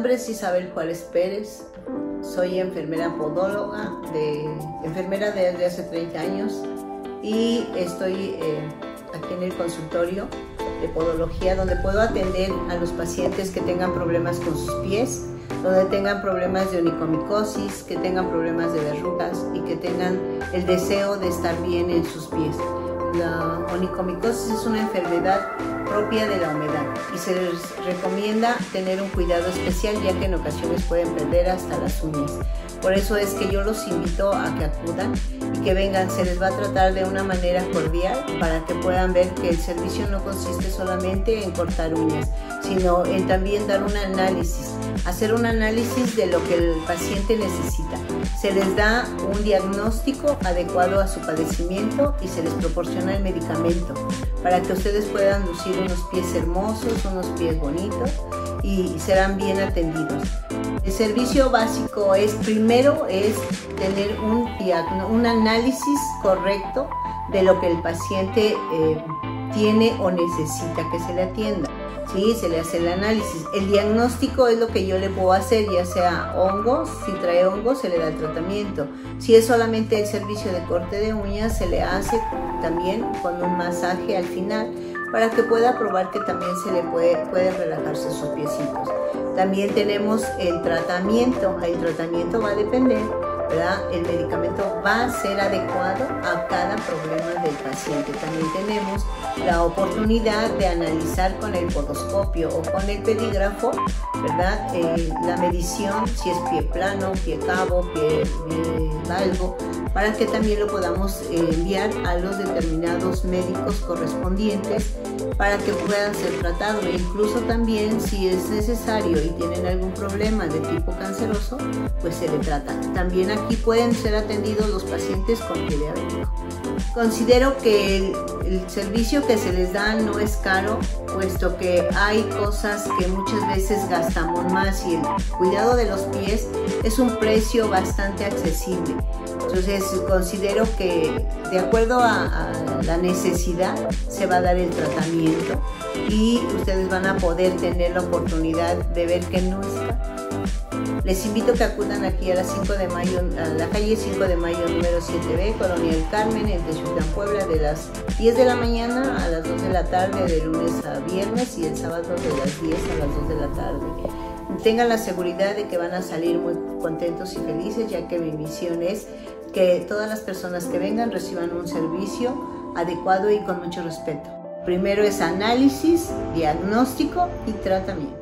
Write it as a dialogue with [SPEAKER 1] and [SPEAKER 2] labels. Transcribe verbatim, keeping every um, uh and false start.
[SPEAKER 1] nombre es Isabel Juárez Pérez, soy enfermera podóloga, de, enfermera desde hace treinta años y estoy eh, aquí en el consultorio de podología, donde puedo atender a los pacientes que tengan problemas con sus pies, donde tengan problemas de onicomicosis, que tengan problemas de verrugas y que tengan el deseo de estar bien en sus pies. La onicomicosis es una enfermedad propia de la humedad y se les recomienda tener un cuidado especial, ya que en ocasiones pueden perder hasta las uñas. Por eso es que yo los invito a que acudan y que vengan. Se les va a tratar de una manera cordial para que puedan ver que el servicio no consiste solamente en cortar uñas, sino en también dar un análisis, hacer un análisis de lo que el paciente necesita. Se les da un diagnóstico adecuado a su padecimiento y se les proporciona el medicamento para que ustedes puedan lucir unos pies hermosos, unos pies bonitos y serán bien atendidos. El servicio básico es, primero, es tener un, un análisis correcto de lo que el paciente eh, tiene o necesita que se le atienda. Sí, se le hace el análisis. El diagnóstico es lo que yo le puedo hacer, ya sea hongos, si trae hongos se le da el tratamiento. Si es solamente el servicio de corte de uñas, se le hace también con un masaje al final para que pueda probar que también se le puede, puede relajarse sus piecitos. También tenemos el tratamiento. El tratamiento va a depender, ¿verdad? El medicamento va a ser adecuado a cada problema del paciente. También tenemos la oportunidad de analizar con el podoscopio o con el pedígrafo, ¿verdad? Eh, la medición, si es pie plano, pie cabo, pie, pie valgo, para que también lo podamos eh, enviar a los determinados médicos correspondientes para que puedan ser tratados. E incluso también, si es necesario y tienen algún problema de tipo canceroso, pues se le trata. También aquí pueden ser atendidos los pacientes con pie diabético. Considero que el, el servicio que se les da no es caro, puesto que hay cosas que muchas veces gastamos más y el cuidado de los pies es un precio bastante accesible. Entonces considero que de acuerdo a, a la necesidad se va a dar el tratamiento y ustedes van a poder tener la oportunidad de ver que no es caro. Les invito a que acudan aquí a la cinco de mayo, a la calle cinco de mayo número siete B, Colonia del Carmen, en Texutlán, Puebla, de las diez de la mañana a las dos de la tarde, de lunes a viernes, y el sábado de las diez a las dos de la tarde. Tengan la seguridad de que van a salir muy contentos y felices, ya que mi misión es que todas las personas que vengan reciban un servicio adecuado y con mucho respeto. Primero es análisis, diagnóstico y tratamiento.